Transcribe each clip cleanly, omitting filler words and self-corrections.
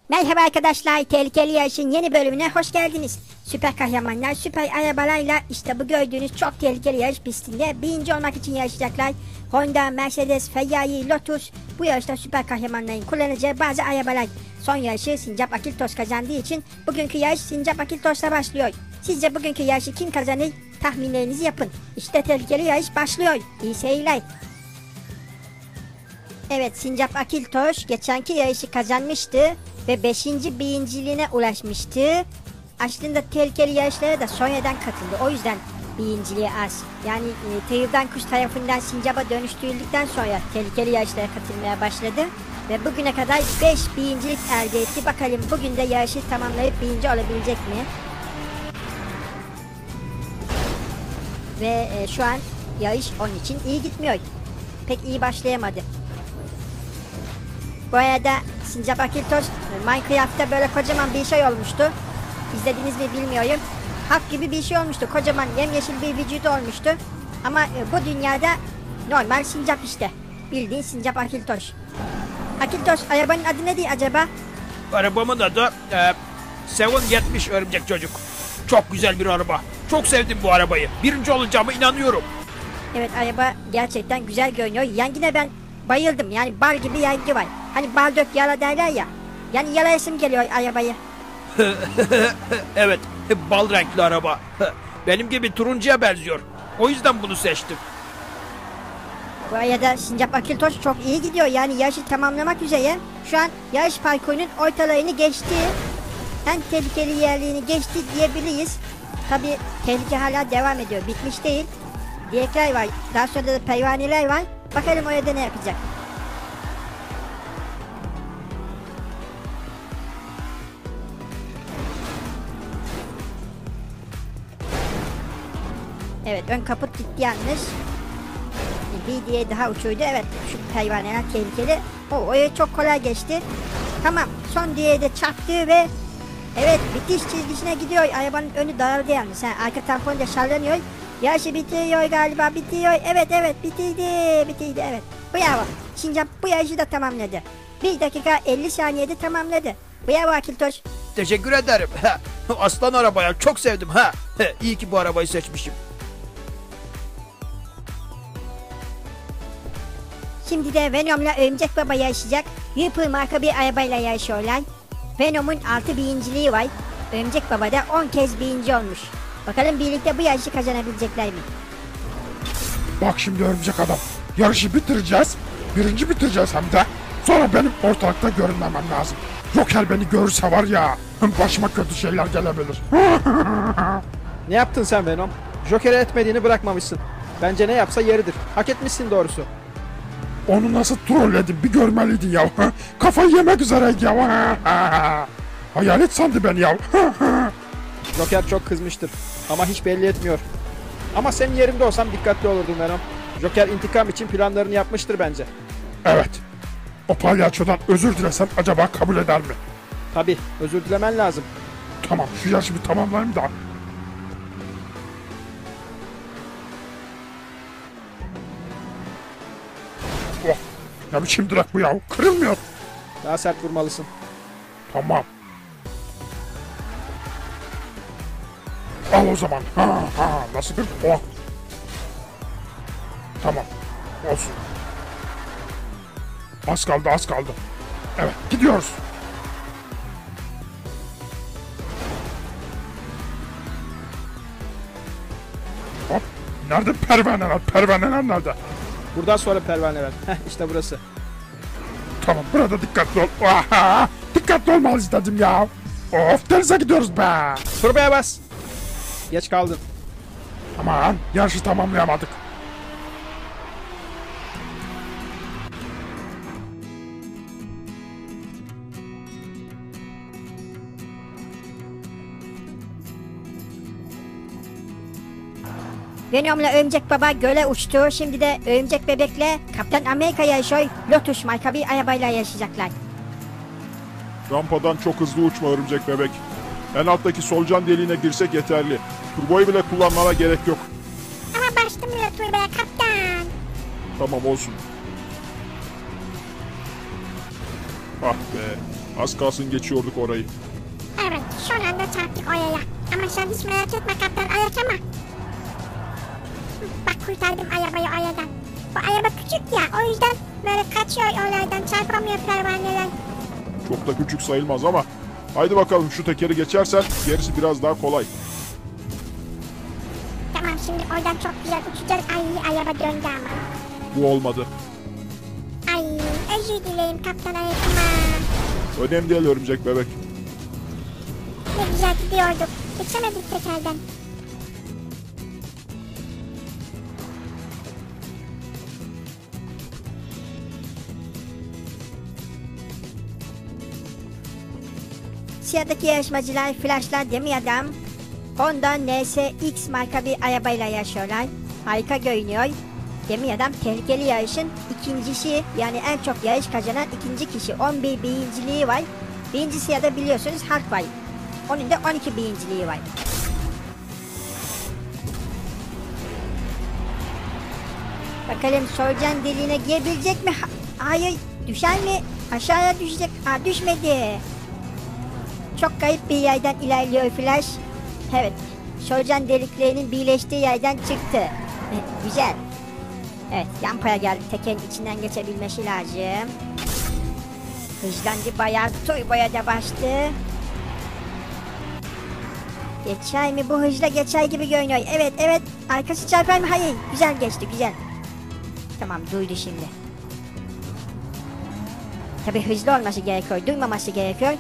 Merhaba arkadaşlar, Tehlikeli Yarış'ın yeni bölümüne hoş geldiniz. Süper kahramanlar, süper arabalarla işte bu gördüğünüz çok tehlikeli yarış pistinde birinci olmak için yarışacaklar. Honda, Mercedes, Ferrari, Lotus, bu yarışta süper kahramanların kullanacağı bazı arabalar. Son yarışı Sincap Akiltos kazandığı için bugünkü yarış Sincap Akiltos'la başlıyor. Sizce bugünkü yarışı kim kazanır? Tahminlerinizi yapın. İşte tehlikeli yarış başlıyor. İyi seyirler. Evet, Sincap Akiltos geçenki yarışı kazanmıştı ve 5. birinciliğine ulaşmıştı. Aslında tehlikeli yarışlara da sonradan katıldı. O yüzden birinciliği az. Yani Tıyırdan Kuş tarafından Sincap'a dönüştürüldükten sonra tehlikeli yarışlara katılmaya başladı. Ve bugüne kadar 5 birincilik elde etti. Bakalım bugün de yarışı tamamlayıp birinci olabilecek mi? Ve şu an yarış onun için iyi gitmiyor. Pek iyi başlayamadı. Bu arada Sincap Akiltos Minecraft'ta böyle kocaman bir şey olmuştu. İzlediniz mi bilmiyorum. Hap gibi bir şey olmuştu. Kocaman yemyeşil bir vücudu olmuştu. Ama bu dünyada normal sincap işte. Bildiğin Sincap Akiltos. Akiltos, arabanın adı nedir acaba? Arabamın adı 770 örümcek çocuk. Çok güzel bir araba. Çok sevdim bu arabayı. Birinci olacağıma inanıyorum. Evet, araba gerçekten güzel görünüyor. Yengine ben bayıldım. Yani bal gibi yengi var. Hani bal dök yala derler ya. Yani yalayasım geliyor arabayı. Evet, bal renkli araba. Benim gibi turuncuya benziyor. O yüzden bunu seçtim. Bu arada Sincap Akiltos çok iyi gidiyor. Yani yarışı tamamlamak üzere. Şu an yarış parkurunun ortalarını geçti. En tehlikeli yerliğini geçti diyebiliriz. Tabi tehlike hala devam ediyor. Bitmiş değil. Direkler var. Daha sonra da pervaneler var. Bakalım orada ne yapacak. Evet, ön kaput gitti yalnız. Bir diye daha uçuydu. Evet, şu pervaneler tehlikeli. O çok kolay geçti. Tamam, son diye de çarptı ve evet, bitiş çizgisine gidiyor. Arabanın önü daraldı yalnız. Arka tampon da sallanıyor. Yarışı bitiriyor galiba, bitiriyor. Evet, bitirdi evet. Bravo. Sincap bu yarışı da tamamladı. 1 dakika 50 saniyede tamamladı. Bravo Akiltos. Teşekkür ederim. Aslan arabaya çok sevdim. İyi ki bu arabayı seçmişim. Şimdi de Venom'la Örümcek Baba yarışacak. Ripper marka bir arabayla yarışıyorlar. Venom'un 6 birinciliği var. Örümcek Baba da 10 kez birinci olmuş. Bakalım birlikte bu yarışı kazanabilecekler mi? Bak şimdi örümcek adam. Yarışı bitireceğiz. Birinci bitireceğiz hem de. Sonra benim ortalıkta görünmemem lazım. Joker beni görürse var ya, başıma kötü şeyler gelebilir. Ne yaptın sen Venom? Joker'e etmediğini bırakmamışsın. Bence ne yapsa yeridir. Hak etmişsin doğrusu. Onu nasıl trolledim bir görmeliydin ya. Kafayı yemek üzereydi ya. Hayalet sandı beni ya. Joker çok kızmıştır. Ama hiç belli etmiyor. Ama senin yerinde olsam dikkatli olurdum Venom. Joker intikam için planlarını yapmıştır bence. Evet. O palyaçodan özür dilesem acaba kabul eder mi? Tabii, özür dilemen lazım. Tamam, şu yarışı bir tamamlayayım da. Oh, ne biçim direk bu ya? Kırılmıyor. Daha sert vurmalısın. Tamam. Al o zaman. Nasıl kırdım? Oh. Tamam. Olsun. Az kaldı. Evet, gidiyoruz. Hop. Nerede pervaneler? Pervaneler nerede? Buradan sonra pervaneler. İşte burası. Tamam, burada dikkatli ol. Dikkatli olmalıyız dedim ya. Of, denize gidiyoruz be. Turbaya bas. Geç kaldın. Aman, yarışı tamamlayamadık. Venom'la Örümcek Baba göle uçtu. Şimdi de Örümcek Bebek'le Kaptan Amerika yarışıyor. Lotus marka bir arabayla yarışacaklar. Rampadan çok hızlı uçma örümcek bebek. En alttaki solucan deliğine girsek yeterli. Turboyu bile kullanmana gerek yok. Ama bastırmıyor turboya kaptan. Tamam olsun. Ah be. Az kalsın geçiyorduk orayı. Evet, son anda çarptık oraya. Ama sen hiç merak etme Kaptan Ayakama. Bak kurtardım arabayı oradan. Bu araba küçük ya, o yüzden böyle kaçıyor olaydan, çarpamıyor pervaneler. Çok da küçük sayılmaz ama. Haydi bakalım şu tekeri geçersen gerisi biraz daha kolay. Tamam, şimdi oradan çok güzel uçacağız. Ay, araba döndü ama. Bu olmadı. Ay, özür dileyim Kaptan Ayakama. Önemli değil örümcek bebek. Ne güzel gidiyorduk. Geçemedik tekerden. Siyadaki yarışmacılar Flash'la Demi Adam Honda NSX marka bir arabayla yaşıyorlar. Harika görünüyor. Demi Adam tehlikeli yarışın ikincisi, yani en çok yarış kazanan ikinci kişi. 11 birinciliği var. Birinci sırada biliyorsunuz Hulk var. Onun da 12 birinciliği var. Bakalım solucan deliğine girebilecek mi? Hayır, düşer mi? Aşağıya düşecek. Düşmedi. Çok garip bir yerden ilerliyor Flash. Evet, solucan deliklerinin birleştiği yerden çıktı. Güzel. Evet, rampaya geldi. Tekerin içinden geçebilmesi lazım. Hızlandı bayağı. Turboya da bastı. Geçer mi? Bu hızla geçer gibi görünüyor. Evet, evet. Arkası çarpar mı? Hayır. Güzel geçti, güzel. Tamam, duydu şimdi. Tabii hızlı olması gerekiyor. Durmaması gerekiyor.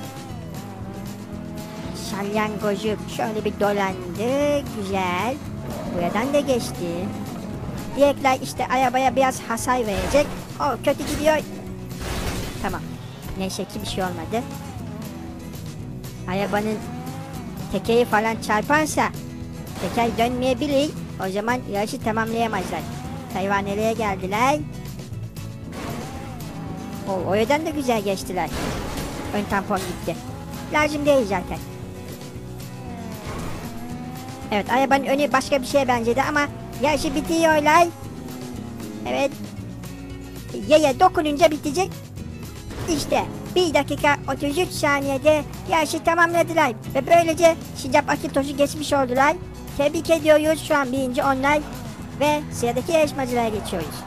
Salyangozuk şöyle bir dolandı. Güzel. Buradan da geçti. Direkler işte arabaya biraz hasar verecek. Kötü gidiyor. Tamam. Neyse ki bir şey olmadı. Arabanın tekeri falan çarparsa teker dönmeyebilir. O zaman yarışı tamamlayamazlar. Pervanelere geldiler. Oradan da güzel geçtiler. Ön tampon gitti. Lazım değil zaten. Evet, arabanın önü başka bir şeye benzedi ama yarışı bitiyorlar. Evet. Yaya dokununca bitecek. İşte 1 dakika 33 saniyede yarışı tamamladılar. Ve böylece Sincap Akintos'u geçmiş oldular. Tebrik ediyoruz. Şu an birinci onlar. Ve sıradaki yarışmacılara geçiyoruz.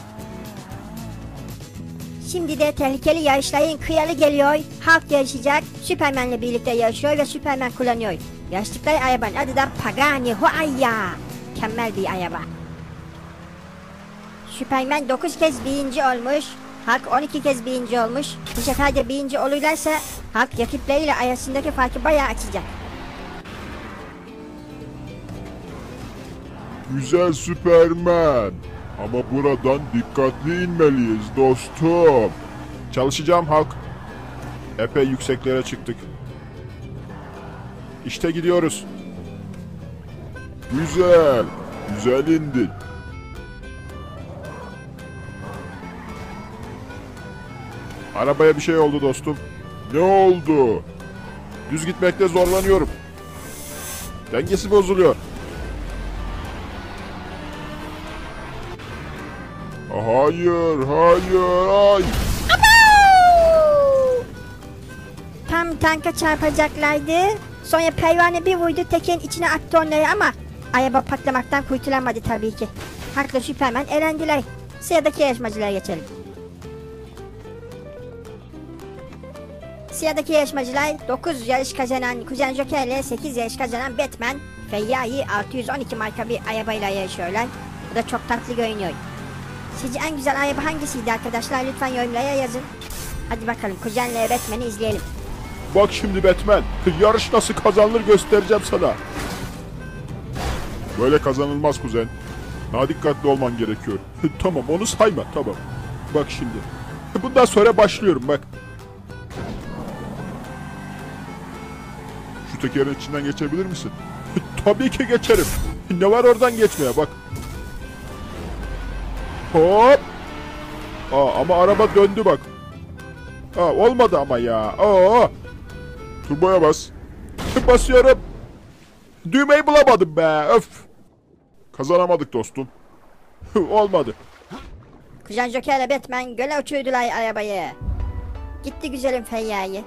Şimdi de tehlikeli yarışların kralı geliyor. Hulk yarışacak. Superman'le birlikte yarışıyor ve Superman kullanıyor. Yarıştıkları arabanın adı da Pagani Huayra. Mükemmel bir araba. Superman 9 kez birinci olmuş. Hulk 12 kez birinci olmuş. Bu sefer de birinci olurlarsa Hulk rakipleriyle arasındaki farkı bayağı açacak. Güzel Süpermen. Ama buradan dikkatli inmeliyiz dostum. Çalışacağım Hulk. Epey yükseklere çıktık. İşte gidiyoruz. Güzel. Güzel indik. Arabaya bir şey oldu dostum. Ne oldu? Düz gitmekte zorlanıyorum. Dengesi bozuluyor. Hayır, hayır, ay. Tam tanka çarpacaklardı. Sonra pervane bir vurdu, tekerin içine attı onları ama araba patlamaktan kurtulamadı tabii ki. Hulk'la Superman elendiler. Sıradaki yarışmacılara geçelim. Sıradaki yarışmacılar 9 yarış kazanan Kuzen Joker ile 8 yarış kazanan Batman Ferrari 612 marka bir arabayla yarışıyorlar. Bu da çok tatlı görünüyor. Sizce en güzel araba hangisiydi arkadaşlar? Lütfen yorumlara yazın. Hadi bakalım Kuzen'le Batman'i izleyelim. Bak şimdi Batman, yarış nasıl kazanılır göstereceğim sana. Böyle kazanılmaz kuzen. Daha dikkatli olman gerekiyor. Tamam, onu sayma, tamam. Bak şimdi. Bundan sonra başlıyorum bak. Şu tekerin içinden geçebilir misin? Tabii ki geçerim. Ne var oradan geçmeye bak. Hop. Ama araba döndü bak. Olmadı ama ya. Turboya bas. Basıyorum. Düğmeyi bulamadım be. Öf. Kazanamadık dostum. Olmadı. Kuzen Joker ile Batman göle uçurdular arabayı. Gitti güzelim Feyya'yı.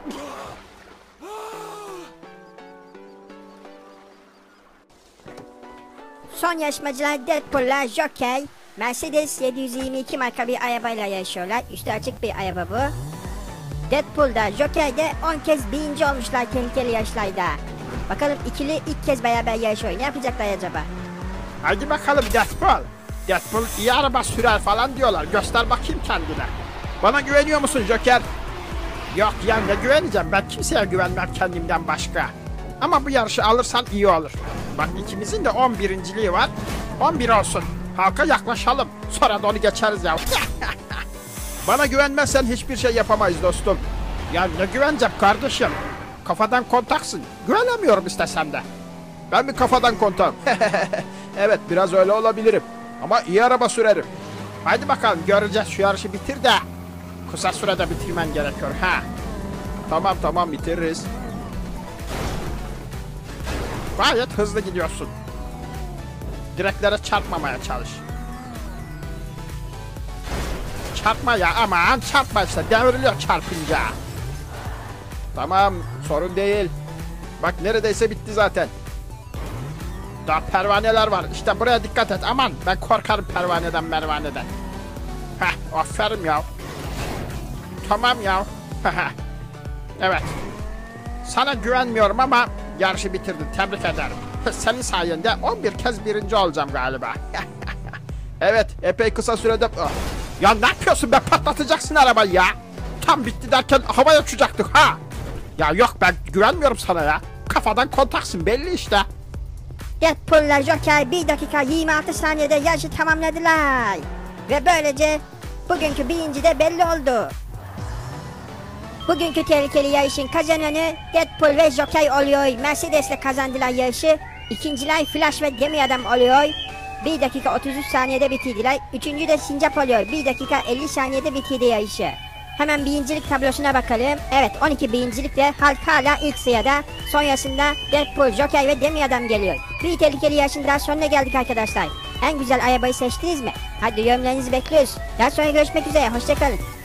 Son yarışmacılar Deadpool'la Joker, Mercedes 722 marka bir arabayla yarışıyorlar. Üstü açık bir araba bu. Deadpool'da Joker'de 10 kez birinci olmuşlar tehlikeli yarışlarda. Bakalım ikili ilk kez beraber yarışıyor. Ne yapacaklar acaba? Hadi bakalım Deadpool. Deadpool iyi araba sürer falan diyorlar. Göster bakayım kendine. Bana güveniyor musun Joker? Yok ya, ne güveneceğim, ben kimseye güvenmem kendimden başka. Ama bu yarışı alırsan iyi olur. Bak ikimizin de 11.liği var. 11 olsun. Halka yaklaşalım. Sonra da onu geçeriz ya. Bana güvenmezsen hiçbir şey yapamayız dostum. Ya ne güveneceğim kardeşim? Kafadan kontaksın. Güvenemiyorum istesem de. Ben mi kafadan kontağım? Evet, biraz öyle olabilirim. Ama iyi araba sürerim. Haydi bakalım, göreceğiz, şu yarışı bitir de. Kısa sürede bitirmen gerekiyor ha. Tamam bitiririz. Gayet hızlı gidiyorsun. Direklere çarpmamaya çalış. Çarpma ya, aman çarpma işte, devriliyor çarpınca. Tamam, sorun değil. Bak neredeyse bitti zaten. Daha pervaneler var. İşte buraya dikkat et. Aman, ben korkarım pervaneden mervaneden. Heh, aferin ya. Tamam ya. Evet. Sana güvenmiyorum ama yarışı bitirdin. Tebrik ederim. Senin sayende 11 kez birinci olacağım galiba. Evet, epey kısa sürede... Ya ne yapıyorsun be? Patlatacaksın arabayı ya. Tam bitti derken havaya uçacaktık ha. Ya yok, ben güvenmiyorum sana ya. Kafadan kontaksın belli işte. Deadpool'la Joker 1 dakika 26 saniyede yarışı tamamladılar. Ve böylece bugünkü birinci de belli oldu. Bugünkü tehlikeli yarışın kazananı Deadpool ve Joker oluyor. Mercedes'le kazandılar yarışı. İkinciler Flash ve Demir Adam oluyor. 1 dakika 33 saniyede bitirdiler. Üçüncü de Sincap oluyor. 1 dakika 50 saniyede bitirdi yarışı. Hemen birincilik tablosuna bakalım. Evet, 12 birincilikle Hulk hala ilk sırada. Sonrasında Deadpool, Joker ve Demir Adam geliyor. Bir tehlikeli yarışın daha sonuna geldik arkadaşlar. En güzel arabayı seçtiniz mi? Hadi yorumlarınızı bekliyoruz. Daha sonra görüşmek üzere. Hoşçakalın.